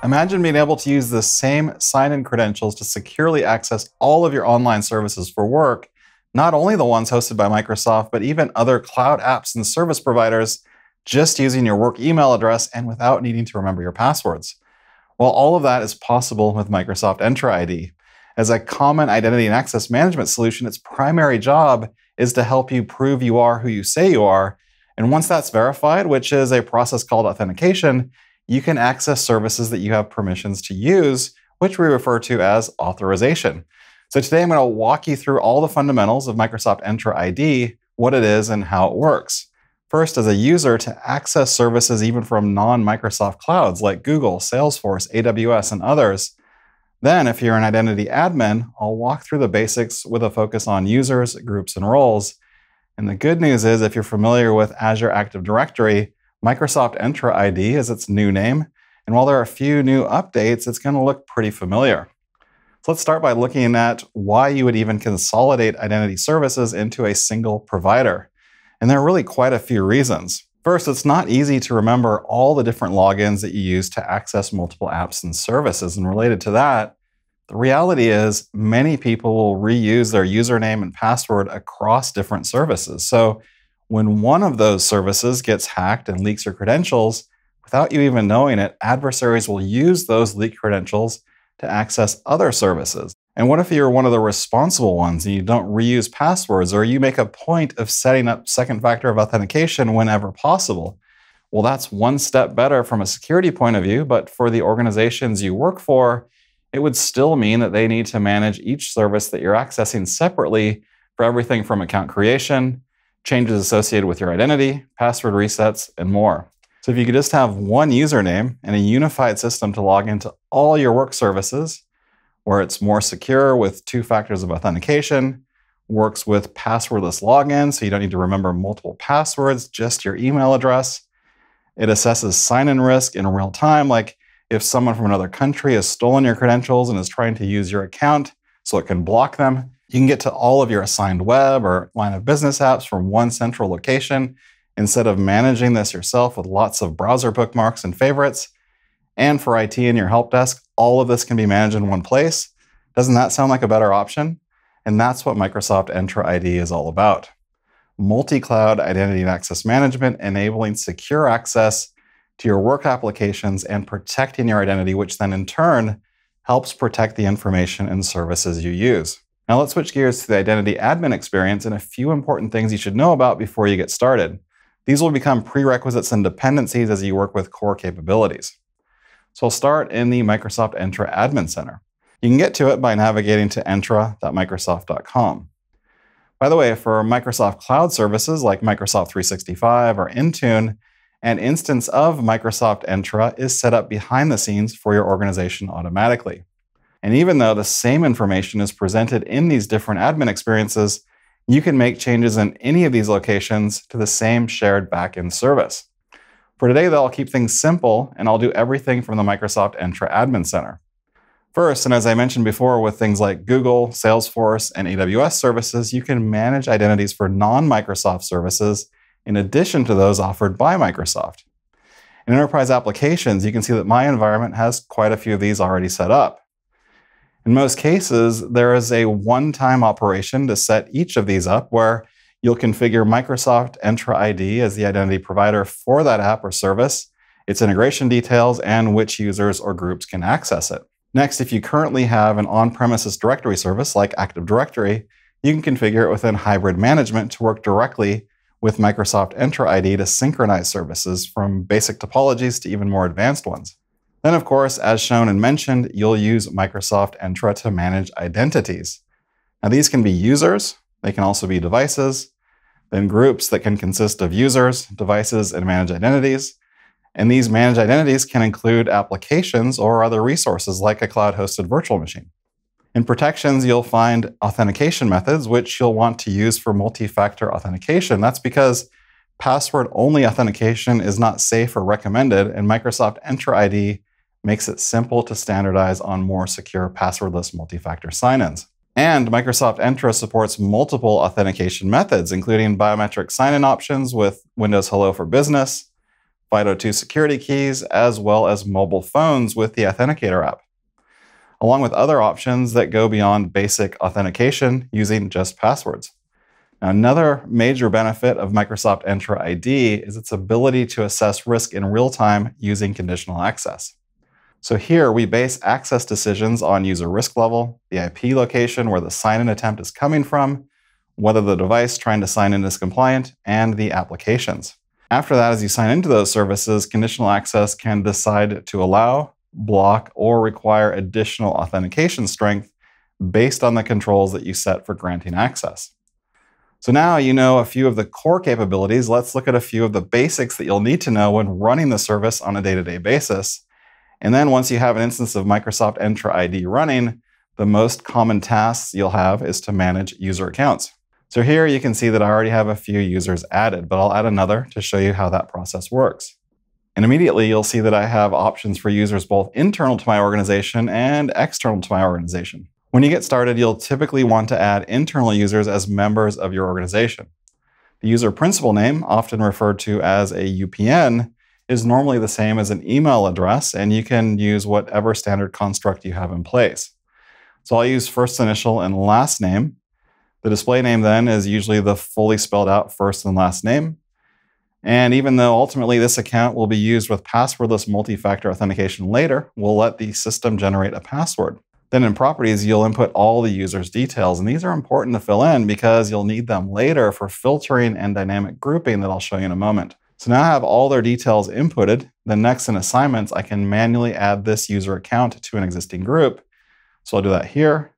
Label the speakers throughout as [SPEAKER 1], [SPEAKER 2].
[SPEAKER 1] Imagine being able to use the same sign-in credentials to securely access all of your online services for work, not only the ones hosted by Microsoft, but even other cloud apps and service providers, just using your work email address and without needing to remember your passwords. Well, all of that is possible with Microsoft Entra ID. As a common identity and access management solution, its primary job is to help you prove you are who you say you are. And once that's verified, which is a process called authentication, you can access services that you have permissions to use, which we refer to as authorization. So today I'm going to walk you through all the fundamentals of Microsoft Entra ID, what it is and how it works. First, as a user, to access services even from non-Microsoft clouds like Google, Salesforce, AWS, and others. Then, if you're an identity admin, I'll walk through the basics with a focus on users, groups, and roles. And the good news is, if you're familiar with Azure Active Directory, Microsoft Entra ID is its new name. And while there are a few new updates, it's going to look pretty familiar. So let's start by looking at why you would even consolidate identity services into a single provider. And there are really quite a few reasons. First, it's not easy to remember all the different logins that you use to access multiple apps and services. And related to that, the reality is many people will reuse their username and password across different services. So when one of those services gets hacked and leaks your credentials, without you even knowing it, adversaries will use those leaked credentials to access other services. And what if you're one of the responsible ones and you don't reuse passwords, or you make a point of setting up second factor of authentication whenever possible? Well, that's one step better from a security point of view, but for the organizations you work for, it would still mean that they need to manage each service that you're accessing separately for everything from account creation, changes associated with your identity, password resets, and more. So if you could just have one username and a unified system to log into all your work services, where it's more secure with two factors of authentication, works with passwordless login, so you don't need to remember multiple passwords, just your email address. It assesses sign-in risk in real time, like if someone from another country has stolen your credentials and is trying to use your account so it can block them. You can get to all of your assigned web or line of business apps from one central location instead of managing this yourself with lots of browser bookmarks and favorites. And for IT and your help desk, all of this can be managed in one place. Doesn't that sound like a better option? And that's what Microsoft Entra ID is all about. Multi-cloud identity and access management, enabling secure access to your work applications and protecting your identity, which then in turn helps protect the information and services you use. Now let's switch gears to the identity admin experience and a few important things you should know about before you get started. These will become prerequisites and dependencies as you work with core capabilities. So I'll start in the Microsoft Entra Admin Center. You can get to it by navigating to entra.microsoft.com. By the way, for Microsoft Cloud services like Microsoft 365 or Intune, an instance of Microsoft Entra is set up behind the scenes for your organization automatically. And even though the same information is presented in these different admin experiences, you can make changes in any of these locations to the same shared backend service. For today, though, I'll keep things simple, and I'll do everything from the Microsoft Entra Admin Center. First, and as I mentioned before, with things like Google, Salesforce, and AWS services, you can manage identities for non-Microsoft services in addition to those offered by Microsoft. In enterprise applications, you can see that my environment has quite a few of these already set up. In most cases, there is a one-time operation to set each of these up where you'll configure Microsoft Entra ID as the identity provider for that app or service, its integration details, and which users or groups can access it. Next, if you currently have an on-premises directory service like Active Directory, you can configure it within hybrid management to work directly with Microsoft Entra ID to synchronize services from basic topologies to even more advanced ones. Then, of course, as shown and mentioned, you'll use Microsoft Entra to manage identities. Now, these can be users, they can also be devices, then groups that can consist of users, devices, and managed identities. And these managed identities can include applications or other resources like a cloud-hosted virtual machine. In protections, you'll find authentication methods, which you'll want to use for multi-factor authentication. That's because password-only authentication is not safe or recommended, and Microsoft Entra ID makes it simple to standardize on more secure passwordless multi-factor sign-ins. And Microsoft Entra supports multiple authentication methods, including biometric sign-in options with Windows Hello for Business, FIDO2 security keys, as well as mobile phones with the Authenticator app, along with other options that go beyond basic authentication using just passwords. Now, another major benefit of Microsoft Entra ID is its ability to assess risk in real time using conditional access. So here we base access decisions on user risk level, the IP location where the sign-in attempt is coming from, whether the device trying to sign in is compliant, and the applications. After that, as you sign into those services, conditional access can decide to allow, block, or require additional authentication strength based on the controls that you set for granting access. So now you know a few of the core capabilities. Let's look at a few of the basics that you'll need to know when running the service on a day-to-day basis. And then once you have an instance of Microsoft Entra ID running, the most common tasks you'll have is to manage user accounts. So here you can see that I already have a few users added, but I'll add another to show you how that process works. And immediately you'll see that I have options for users both internal to my organization and external to my organization. When you get started, you'll typically want to add internal users as members of your organization. The user principal name, often referred to as a UPN, is normally the same as an email address, and you can use whatever standard construct you have in place. So I'll use first initial and last name. The display name then is usually the fully spelled out first and last name. And even though ultimately this account will be used with passwordless multi-factor authentication later, we'll let the system generate a password. Then in properties, you'll input all the user's details, and these are important to fill in because you'll need them later for filtering and dynamic grouping that I'll show you in a moment. So now I have all their details inputted. Then next in assignments, I can manually add this user account to an existing group. So I'll do that here.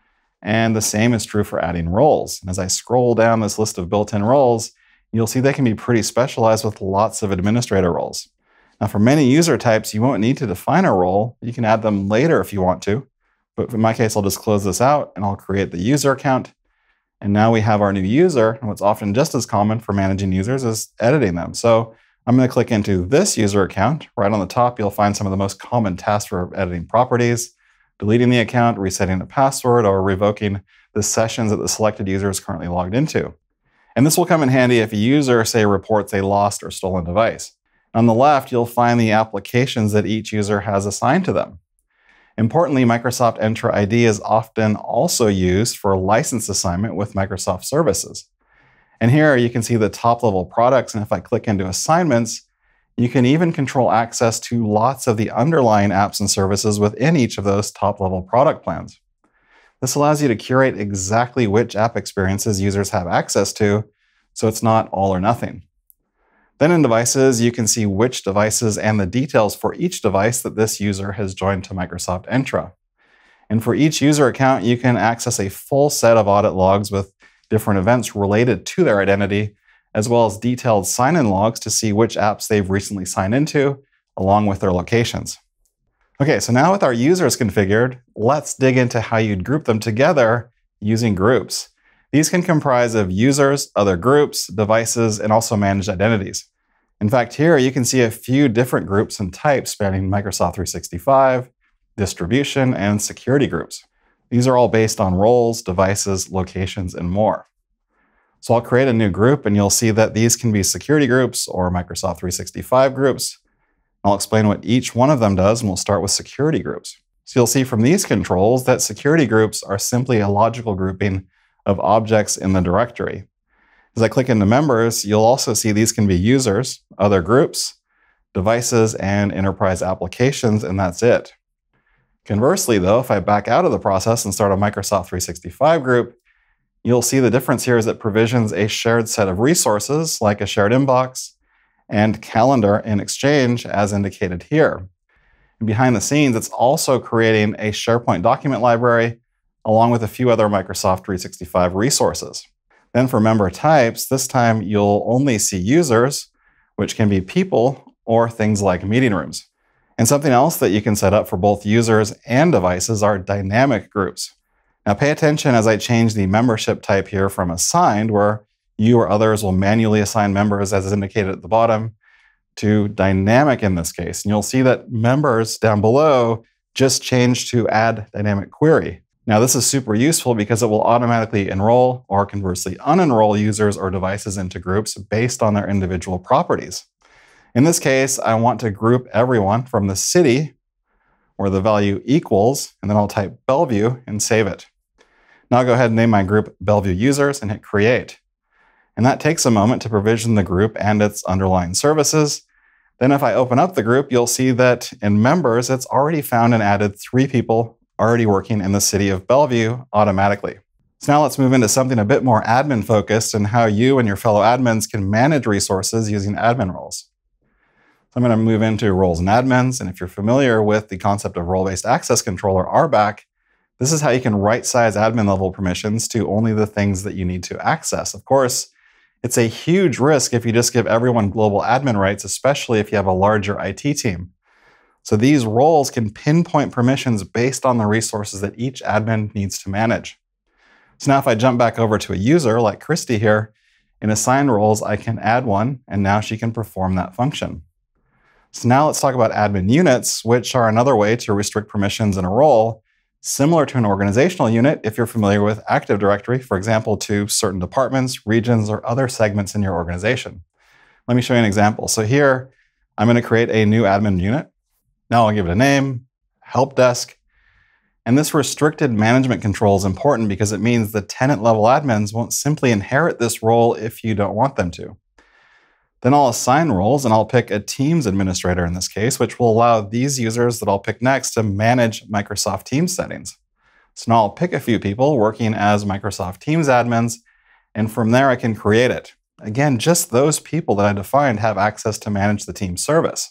[SPEAKER 1] And the same is true for adding roles. And as I scroll down this list of built-in roles, you'll see they can be pretty specialized with lots of administrator roles. Now for many user types, you won't need to define a role. You can add them later if you want to. But in my case, I'll just close this out and I'll create the user account. And now we have our new user. And what's often just as common for managing users is editing them. So I'm going to click into this user account. Right on the top, you'll find some of the most common tasks for editing properties, deleting the account, resetting the password, or revoking the sessions that the selected user is currently logged into. And this will come in handy if a user, say, reports a lost or stolen device. On the left, you'll find the applications that each user has assigned to them. Importantly, Microsoft Entra ID is often also used for license assignment with Microsoft services. And here you can see the top-level products, and if I click into assignments, you can even control access to lots of the underlying apps and services within each of those top-level product plans. This allows you to curate exactly which app experiences users have access to, so it's not all or nothing. Then in devices, you can see which devices and the details for each device that this user has joined to Microsoft Entra. And for each user account, you can access a full set of audit logs with different events related to their identity, as well as detailed sign-in logs to see which apps they've recently signed into, along with their locations. Okay, so now with our users configured, let's dig into how you'd group them together using groups. These can comprise of users, other groups, devices, and also managed identities. In fact, here you can see a few different groups and types spanning Microsoft 365, distribution, and security groups. These are all based on roles, devices, locations, and more. So I'll create a new group, and you'll see that these can be security groups or Microsoft 365 groups. I'll explain what each one of them does, and we'll start with security groups. So you'll see from these controls that security groups are simply a logical grouping of objects in the directory. As I click into members, you'll also see these can be users, other groups, devices, and enterprise applications, and that's it. Conversely, though, if I back out of the process and start a Microsoft 365 group, you'll see the difference here is it provisions a shared set of resources, like a shared inbox, and calendar in Exchange, as indicated here. And behind the scenes, it's also creating a SharePoint document library, along with a few other Microsoft 365 resources. Then for member types, this time you'll only see users, which can be people or things like meeting rooms. And something else that you can set up for both users and devices are dynamic groups. Now pay attention as I change the membership type here from assigned, where you or others will manually assign members as is indicated at the bottom, to dynamic in this case. And you'll see that members down below just changed to add dynamic query. Now this is super useful because it will automatically enroll or conversely unenroll users or devices into groups based on their individual properties. In this case, I want to group everyone from the city where the value equals, and then I'll type Bellevue and save it. Now I'll go ahead and name my group Bellevue Users and hit Create. And that takes a moment to provision the group and its underlying services. Then if I open up the group, you'll see that in Members, it's already found and added 3 people already working in the city of Bellevue automatically. So now let's move into something a bit more admin focused and how you and your fellow admins can manage resources using admin roles. So I'm going to move into roles and admins. And if you're familiar with the concept of role-based access control or RBAC, this is how you can right-size admin level permissions to only the things that you need to access. Of course, it's a huge risk if you just give everyone global admin rights, especially if you have a larger IT team. So these roles can pinpoint permissions based on the resources that each admin needs to manage. So now if I jump back over to a user like Christy here, in assigned roles, I can add one, and now she can perform that function. So now let's talk about admin units, which are another way to restrict permissions in a role, similar to an organizational unit if you're familiar with Active Directory, for example, to certain departments, regions, or other segments in your organization. Let me show you an example. So here, I'm going to create a new admin unit. Now I'll give it a name, help desk. And this restricted management control is important because it means the tenant-level admins won't simply inherit this role if you don't want them to. Then I'll assign roles, and I'll pick a Teams administrator in this case, which will allow these users that I'll pick next to manage Microsoft Teams settings. So now I'll pick a few people working as Microsoft Teams admins, and from there I can create it. Again, just those people that I defined have access to manage the Teams service.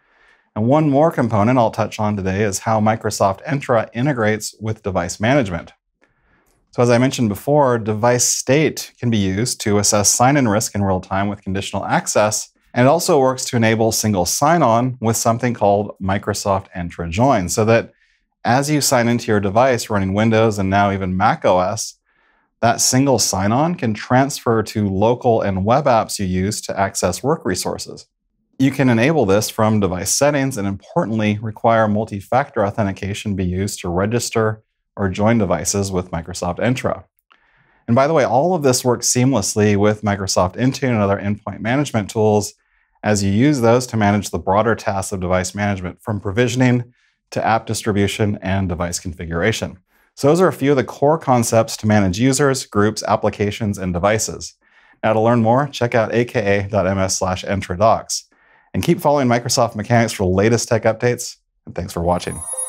[SPEAKER 1] And one more component I'll touch on today is how Microsoft Entra integrates with device management. So as I mentioned before, device state can be used to assess sign-in risk in real time with conditional access, and it also works to enable single sign-on with something called Microsoft Entra Join, so that as you sign into your device running Windows and now even Mac OS, that single sign-on can transfer to local and web apps you use to access work resources. You can enable this from device settings and, importantly, require multi-factor authentication be used to register or join devices with Microsoft Entra. And by the way, all of this works seamlessly with Microsoft Intune and other endpoint management tools as you use those to manage the broader tasks of device management, from provisioning to app distribution and device configuration. So those are a few of the core concepts to manage users, groups, applications, and devices. Now to learn more, check out aka.ms/entradocs. And keep following Microsoft Mechanics for the latest tech updates, and thanks for watching.